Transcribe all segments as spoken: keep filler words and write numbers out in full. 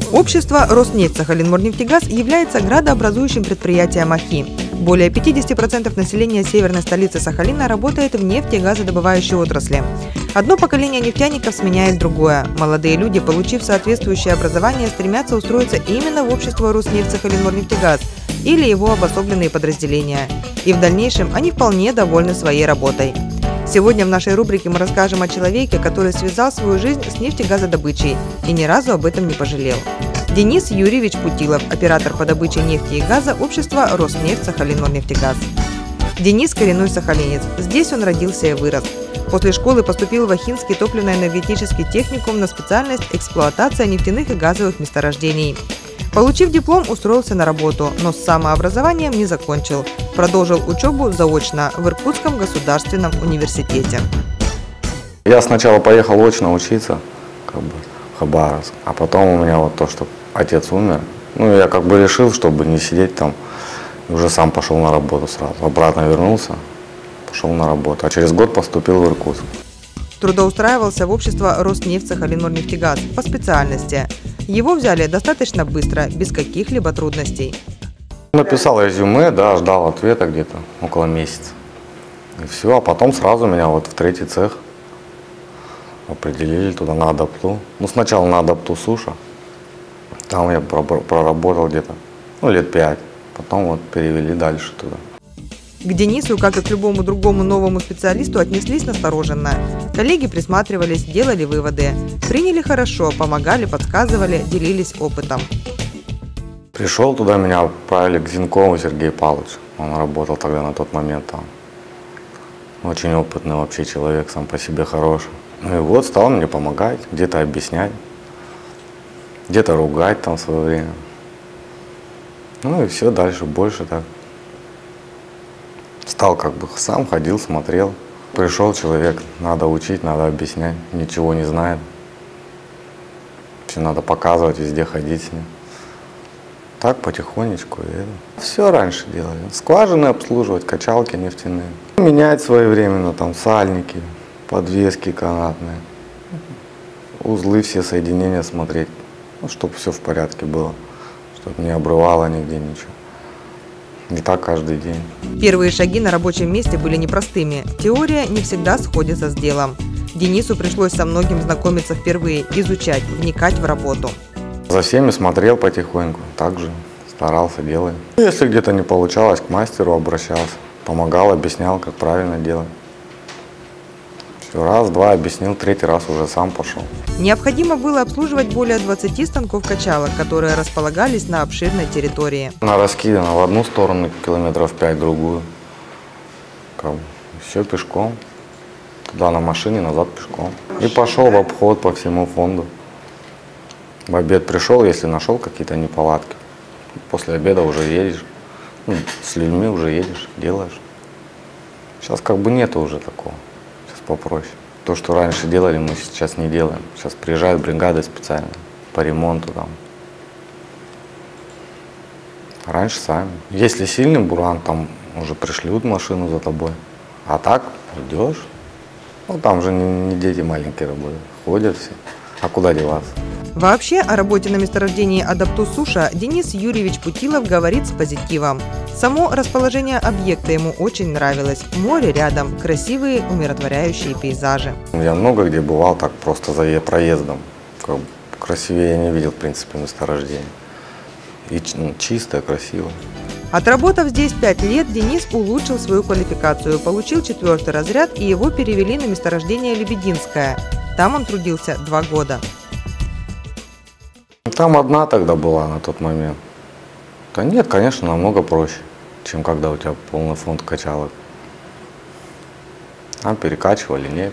Общество «Роснефть Сахалинморнефтегаз» является градообразующим предприятием ОХИ. Более пятидесяти процентов населения северной столицы Сахалина работает в нефти- и газодобывающей отрасли. Одно поколение нефтяников сменяет другое. Молодые люди, получив соответствующее образование, стремятся устроиться именно в общество «Роснефть Сахалинморнефтегаз» или его обособленные подразделения. И в дальнейшем они вполне довольны своей работой. Сегодня в нашей рубрике мы расскажем о человеке, который связал свою жизнь с нефтегазодобычей и ни разу об этом не пожалел. Денис Юрьевич Путилов, оператор по добыче нефти и газа общества «Роснефть Сахалинморнефтегаз». Денис – коренной сахалинец. Здесь он родился и вырос. После школы поступил в Ахинский топливно-энергетический техникум на специальность эксплуатация нефтяных и газовых месторождений. Получив диплом, устроился на работу, но с самообразованием не закончил. Продолжил учебу заочно в Иркутском государственном университете. Я сначала поехал очно учиться, как бы, в Хабаровск, а потом у меня вот то, что отец умер. Ну, я как бы решил, чтобы не сидеть там, уже сам пошел на работу сразу. Обратно вернулся, пошел на работу, а через год поступил в Иркутск. Трудоустраивался в общество «Роснефть Сахалинморнефтегаз» по специальности. Его взяли достаточно быстро, без каких-либо трудностей. Написал резюме, да, ждал ответа где-то около месяца. И все, а потом сразу меня вот в третий цех определили туда на адапту. Ну, сначала на адапту суша. Там я проработал где-то, ну, лет пять. Потом вот перевели дальше туда. К Денису, как и к любому другому новому специалисту, отнеслись настороженно. Коллеги присматривались, делали выводы. Приняли хорошо, помогали, подсказывали, делились опытом. Пришел туда, меня отправили к Зинкову Сергею Павловичу. Он работал тогда на тот момент там. Очень опытный вообще человек, сам по себе хороший. Ну и вот стал мне помогать, где-то объяснять, где-то ругать там в свое время. Ну и все, дальше больше так. Стал как бы сам ходил, смотрел. Пришел человек, надо учить, надо объяснять, ничего не знает. Все надо показывать, везде ходить с ним. Так потихонечку. И все раньше делали. Скважины обслуживать, качалки нефтяные. Менять своевременно там сальники, подвески канатные. Узлы, все соединения смотреть, ну, чтобы все в порядке было. Чтобы не обрывало нигде ничего. Не так каждый день. Первые шаги на рабочем месте были непростыми. Теория не всегда сходится с делом. Денису пришлось со многим знакомиться впервые, изучать, вникать в работу. За всеми смотрел потихоньку, также старался делать. Если где-то не получалось, к мастеру обращался, помогал, объяснял, как правильно делать. Все, раз, два объяснил, третий раз уже сам пошел. Необходимо было обслуживать более двадцати станков качалок, которые располагались на обширной территории. Она раскидана в одну сторону километров пять, в другую. Как бы, все пешком. Туда на машине, назад пешком. И пошел в обход по всему фонду. В обед пришел, если нашел какие-то неполадки. После обеда уже едешь. Ну, с людьми уже едешь, делаешь. Сейчас как бы нету уже такого. Сейчас попроще. То, что раньше делали, мы сейчас не делаем. Сейчас приезжают бригады специально по ремонту там. Раньше сами. Если сильный буран, там уже пришлют машину за тобой. А так идешь. Ну там же не, не дети маленькие работают. Ходят все. А куда деваться? Вообще о работе на месторождении Адапту Суша Денис Юрьевич Путилов говорит с позитивом. Само расположение объекта ему очень нравилось. Море рядом, красивые умиротворяющие пейзажи. Я много где бывал так просто за проездом. Как бы красивее я не видел, в принципе, месторождение. И ну, чисто, красиво. Отработав здесь пять лет, Денис улучшил свою квалификацию, получил четвертый разряд и его перевели на месторождение Лебединское. Там он трудился два года. Там одна тогда была на тот момент. Да нет, конечно, намного проще, чем когда у тебя полный фонд качалок. Там перекачивали нефть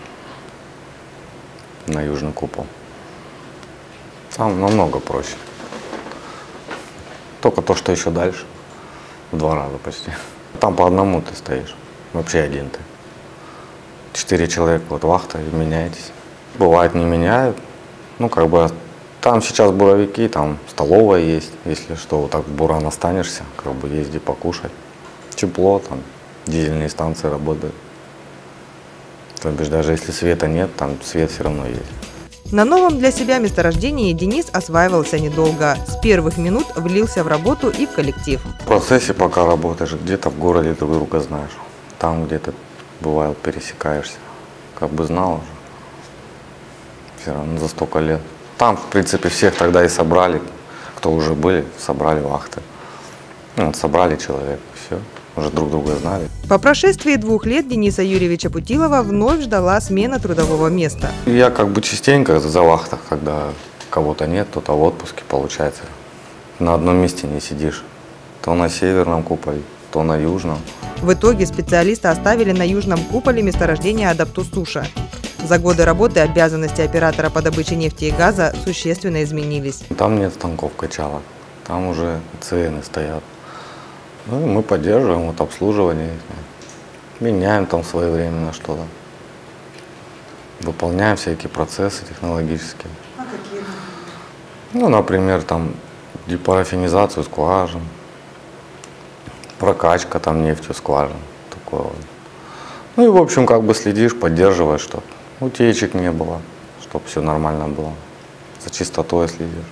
на Южный купол. Там намного проще. Только то, что еще дальше. В два раза почти. Там по одному ты стоишь. Вообще один ты. Четыре человека, вот вахта, и меняетесь. Бывает, не меняют. Ну, как бы, там сейчас буровики, там столовая есть. Если что, вот так в буран останешься, как бы езди покушать. Тепло, там дизельные станции работают. То бишь, даже если света нет, там свет все равно есть. На новом для себя месторождении Денис осваивался недолго. С первых минут влился в работу и в коллектив. В процессе, пока работаешь, где-то в городе друг друга знаешь. Там где-то, бывает, пересекаешься. Как бы знал уже. Все равно за столько лет. Там, в принципе, всех тогда и собрали, кто уже были, собрали вахты. Ну, собрали человек, все. Уже друг друга знали. По прошествии двух лет Дениса Юрьевича Путилова вновь ждала смена трудового места. Я как бы частенько за вахтах, когда кого-то нет, кто-то в отпуске, получается. На одном месте не сидишь. То на северном куполе, то на южном. В итоге специалиста оставили на южном куполе месторождения Адаптус-Суша. За годы работы обязанности оператора по добыче нефти и газа существенно изменились. Там нет станков качалок, там уже цены стоят. Ну, и мы поддерживаем вот обслуживание, меняем там своевременно что-то, выполняем всякие процессы технологические. А какие? Ну, например, там депарафинизацию скважин, прокачка там нефтью скважин, такое вот. Ну и в общем как бы следишь, поддерживаешь, чтобы утечек не было, чтобы все нормально было, за чистотой следишь.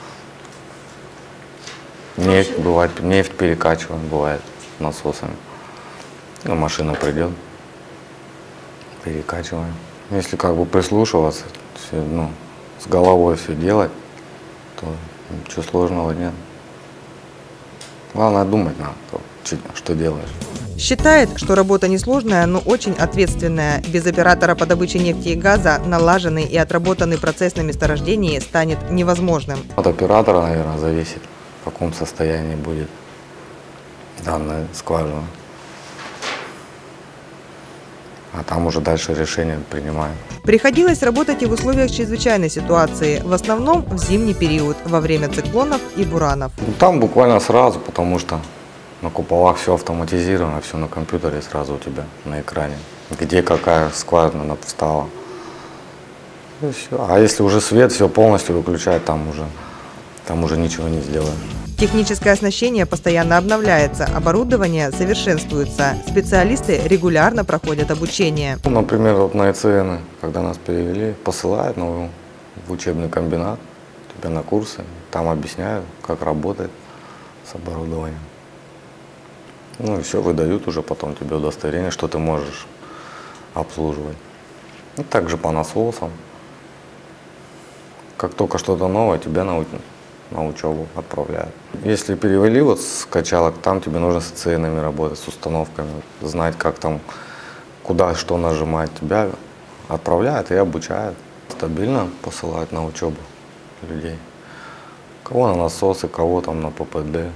Нефть бывает, нефть перекачиваем, бывает насосами. Ну, машина придет, перекачиваем. Если как бы прислушиваться, все, ну, с головой все делать, то ничего сложного нет. Главное думать надо, что делаешь. Считает, что работа несложная, но очень ответственная. Без оператора по добыче нефти и газа налаженный и отработанный процесс на месторождении станет невозможным. От оператора, наверное, зависит, в каком состоянии будет данная скважина. А там уже дальше решение принимаем. Приходилось работать и в условиях чрезвычайной ситуации, в основном в зимний период, во время циклонов и буранов. Там буквально сразу, потому что на куполах все автоматизировано, все на компьютере сразу у тебя на экране. Где какая скважина встала. И все. А если уже свет все полностью выключает, там уже, там уже ничего не сделаешь. Техническое оснащение постоянно обновляется, оборудование совершенствуется. Специалисты регулярно проходят обучение. Ну, например, вот на ЭЦН, когда нас перевели, посылают ну, в учебный комбинат, тебя на курсы, там объясняют, как работать с оборудованием. Ну и все, выдают уже потом тебе удостоверение, что ты можешь обслуживать. И также по насосам. Как только что-то новое, тебя научат. На учебу отправляют. Если перевели вот с качалок, там тебе нужно с ценами работать, с установками, знать, как там, куда что нажимать. Тебя отправляют и обучают. Стабильно посылают на учебу людей. Кого на насосы, кого там на ППД.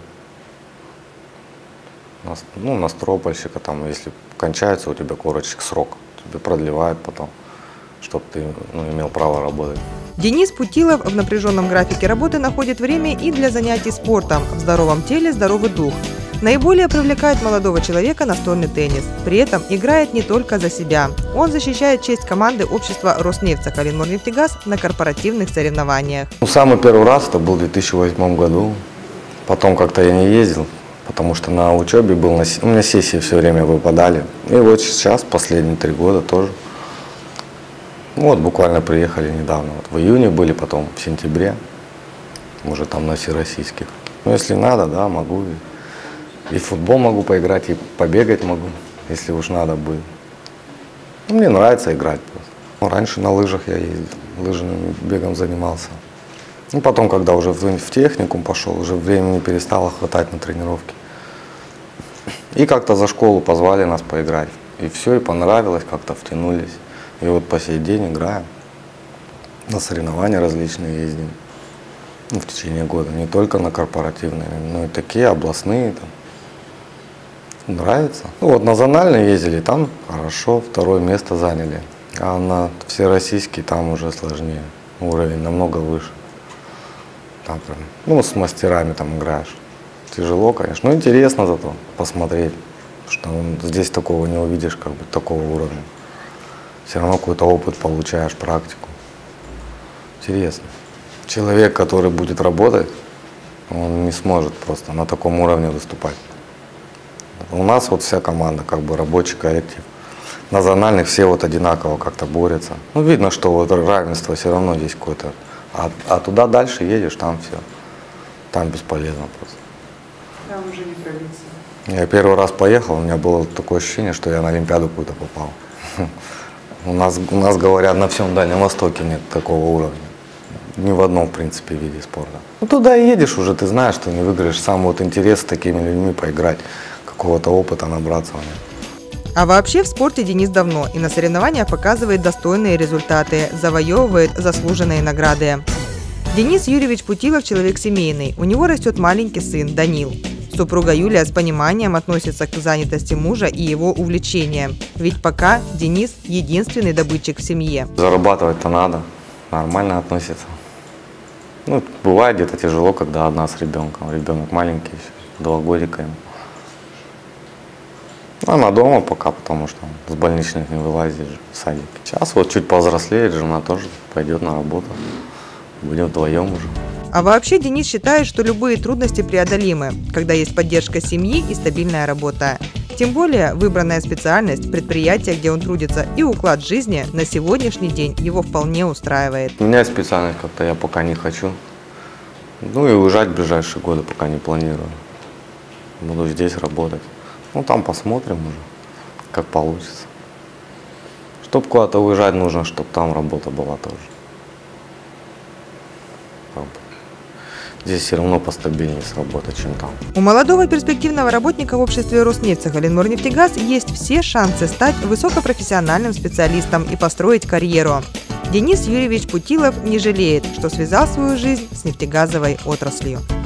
Ну, на стропольщика, там, если кончается у тебя корочек срок, тебе продлевают потом, чтобы ты ну, имел право работать. Денис Путилов в напряженном графике работы находит время и для занятий спортом. В здоровом теле здоровый дух. Наиболее привлекает молодого человека настольный теннис. При этом играет не только за себя. Он защищает честь команды общества «Роснефть Сахалинморнефтегаз» на корпоративных соревнованиях. Ну, самый первый раз это был в две тысячи восьмом году. Потом как-то я не ездил, потому что на учебе был, на... у меня сессии все время выпадали. И вот сейчас, последние три года тоже. Вот буквально приехали недавно, вот в июне были, потом в сентябре, уже там на всероссийских. Ну если надо, да, могу. И, и в футбол могу поиграть, и побегать могу, если уж надо будет. Ну, мне нравится играть просто. Ну, раньше на лыжах я ездил, лыжным бегом занимался. Ну потом, когда уже в, в техникум пошел, уже времени перестало хватать на тренировки. И как-то за школу позвали нас поиграть. И все, и понравилось, как-то втянулись. И вот по сей день играем, на соревнования различные ездим ну, в течение года, не только на корпоративные, но и такие областные. Там. Нравится. Ну, вот на зональные ездили, там хорошо, второе место заняли, а на всероссийский там уже сложнее, уровень намного выше. Там, ну, с мастерами там играешь. Тяжело, конечно, но интересно зато посмотреть, что здесь такого не увидишь, как бы такого уровня. Все равно какой-то опыт получаешь, практику. Интересно. Человек, который будет работать, он не сможет просто на таком уровне выступать. У нас вот вся команда, как бы рабочий коллектив. национальных все вот одинаково как-то борются. Ну, видно, что вот равенство все равно здесь какое-то. А, а туда дальше едешь, там все. Там бесполезно просто. Там уже не пробиться. Я первый раз поехал, у меня было такое ощущение, что я на Олимпиаду какую-то попал. У нас, у нас, говорят, на всем Дальнем Востоке нет такого уровня. Ни в одном, в принципе, виде спорта. Ну, туда едешь уже, ты знаешь, что не выиграешь. Сам вот интерес с такими людьми поиграть, какого-то опыта набраться. А вообще в спорте Денис давно и на соревнованиях показывает достойные результаты, завоевывает заслуженные награды. Денис Юрьевич Путилов – человек семейный. У него растет маленький сын Данил. Супруга Юлия с пониманием относится к занятости мужа и его увлечениям. Ведь пока Денис – единственный добытчик в семье. Зарабатывать-то надо, нормально относится. Ну, бывает где-то тяжело, когда одна с ребенком. Ребенок маленький еще, два годика ему. Она дома пока, потому что с больничных не вылазит же в садик. Сейчас вот чуть повзрослеет, жена тоже пойдет на работу. Будем вдвоем уже. А вообще Денис считает, что любые трудности преодолимы, когда есть поддержка семьи и стабильная работа. Тем более выбранная специальность, предприятие, где он трудится, и уклад жизни на сегодняшний день его вполне устраивает. У меня специальность как-то я пока не хочу. Ну и уезжать в ближайшие годы пока не планирую. Буду здесь работать. Ну там посмотрим уже, как получится. Чтобы куда-то уезжать, нужно, чтобы там работа была тоже. Здесь все равно постабильнее с работой, чем там. У молодого перспективного работника в обществе Роснефть Сахалинморнефтегаз есть все шансы стать высокопрофессиональным специалистом и построить карьеру. Денис Юрьевич Путилов не жалеет, что связал свою жизнь с нефтегазовой отраслью.